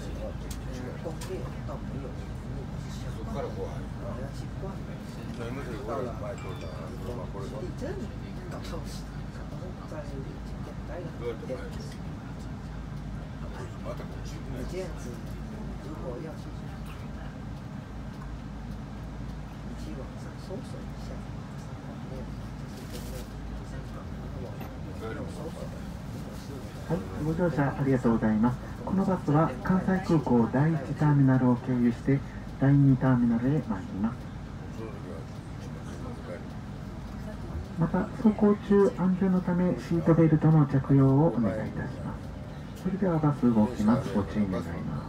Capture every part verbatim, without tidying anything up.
宫殿倒没有服务是相关的，人家去逛的。地震搞到搞到在景点待了很久。你这样子，如果要去，你去网上搜索一下，没有，就是跟那商场那网没有搜索的。 はい、ご乗車ありがとうございます。このバスは関西空港だいいちターミナルを経由してだいにターミナルへ参ります。また走行中安全のためシートベルトの着用をお願いいたします。それではバス動きます。ご注意願います。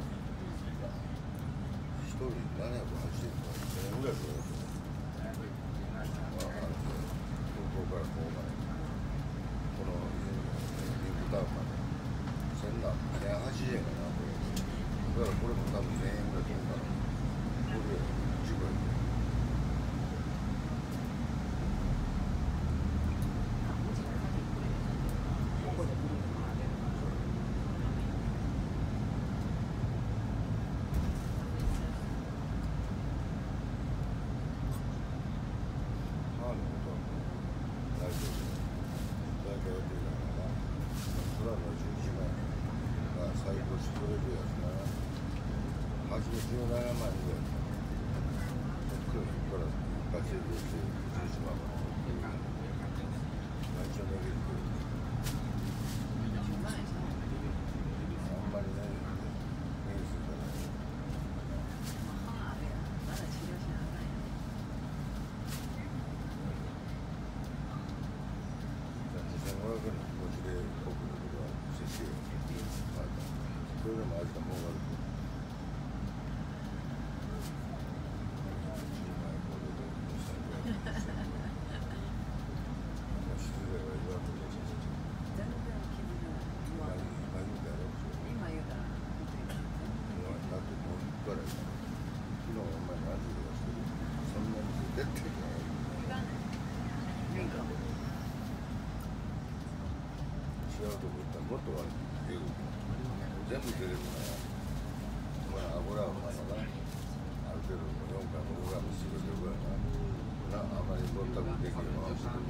全部出てるから、まあ、油をまだな、ある程度よんグラム、ごグラム、よんグラムぐらいな、あまりぼったくできるのは、これ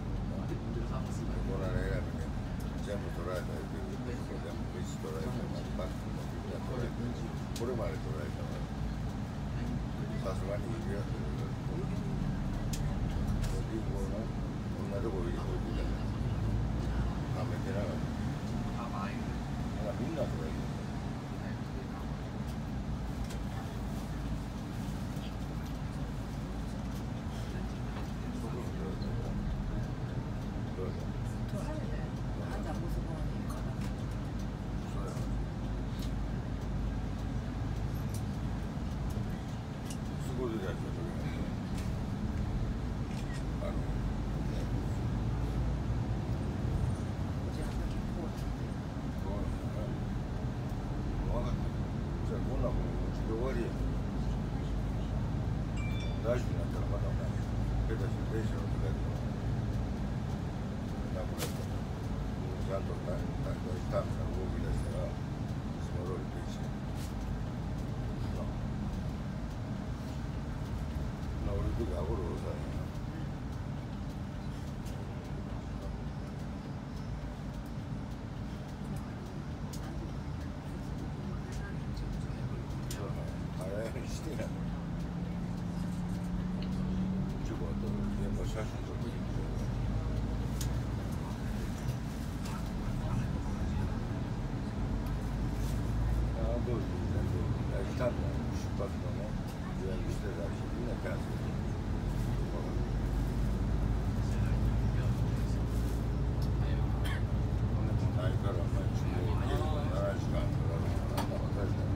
は選びね、全部捉えたらいける、全部いち捉えたら、バックもみんな捉えて、これまで捉えたら、さすがにいくやつだけど、リンゴをな、こんなところに置いてたから、はめてなかった。みんなとかいる。大事になったらまたね、出たし、電車の時だけど、なくなったら、ちゃんとターミナル動き出したら、その通り電車。な、降りる時はゴロゴロされへん。してない。写真撮ってあの通り全部大事なんだよ。出発のね、予約してたし、みんなキャンセル。ないから、まあ、中央でななじかんかかるから、なんだか確かに。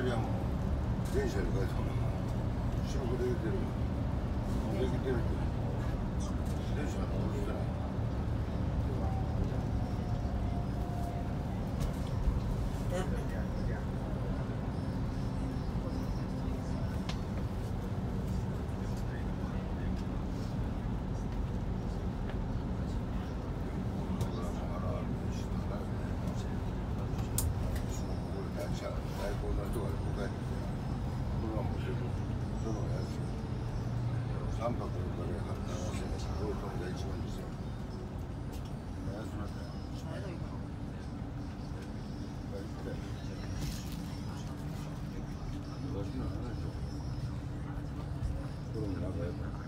りはもう電車で帰ったもんな。仕事できてる。できてるって。電車乗ってない。三泊の場合はななせんえん、ローソンが一番ですよ。安くなったよ。これもなんかやっぱ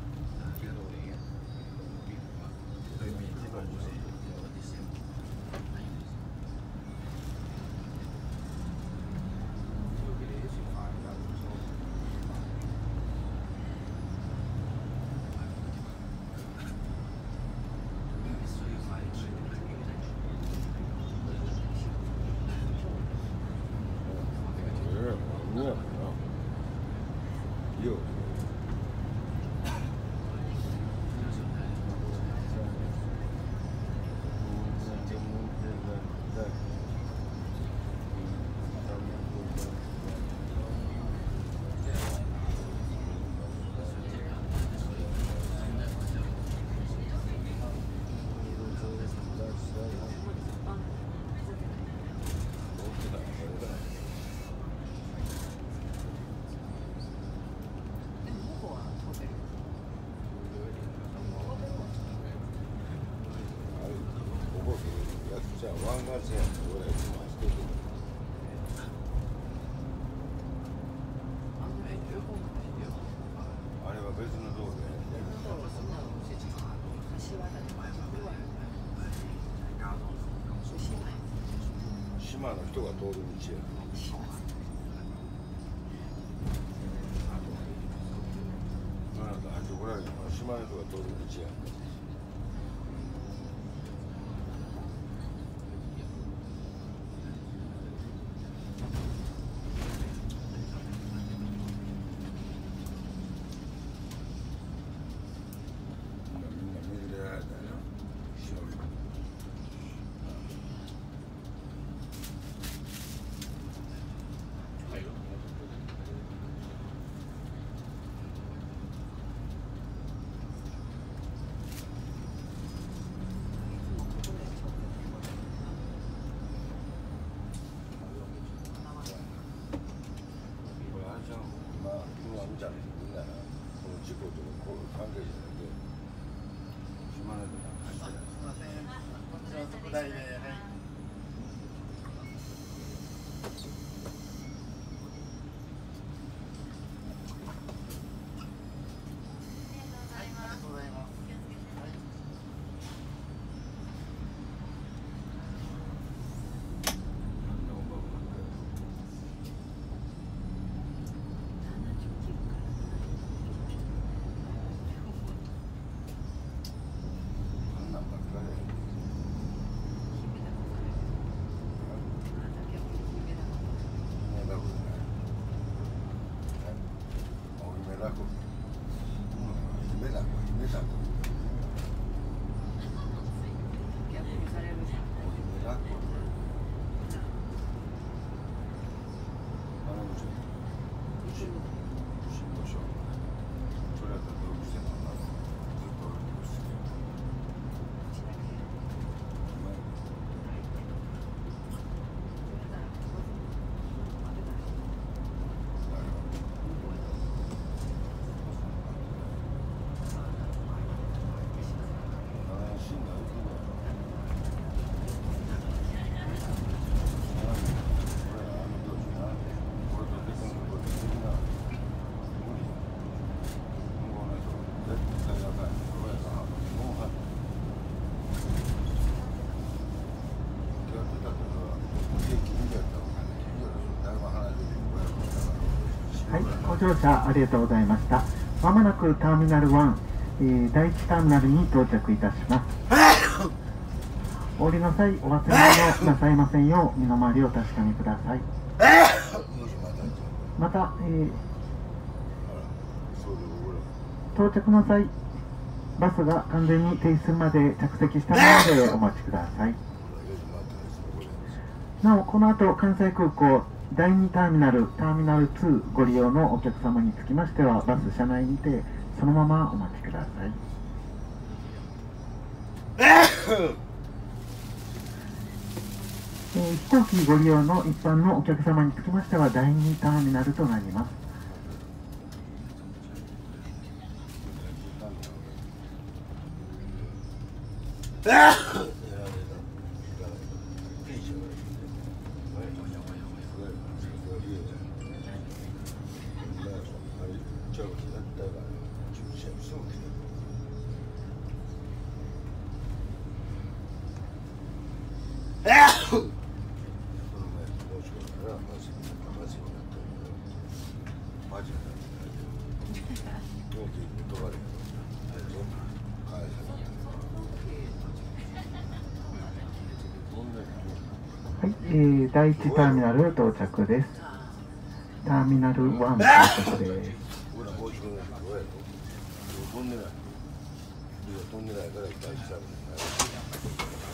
湾岸線俺らいつも走ってる。あれは別の道路で。島の人が通る道や。なんだ、あそこらに島の人が通る道や。みたいなみんなこの事故とこう関係者だけ島根とか入ってない。すみません。こっちは特大で、はい。 ご乗車ありがとうございました。まもなくターミナルワン、えー、第一ターミナルに到着いたします。お降りの際、お忘れ物なさいませんよう身の回りをお確かめください。 また、えー、到着の際、バスが完全に停止するまで着席したままでお待ちください。なお、この後関西空港だいにターミナルターミナルにご利用のお客様につきましては、バス車内にてそのままお待ちください。えー、飛行機ご利用の一般のお客様につきましてはだいにターミナルとなります。はい、えー、だいいちターミナル到着です。ターミナルいち到着です。 飛んでない。飛んでないからいっぱい調べてない。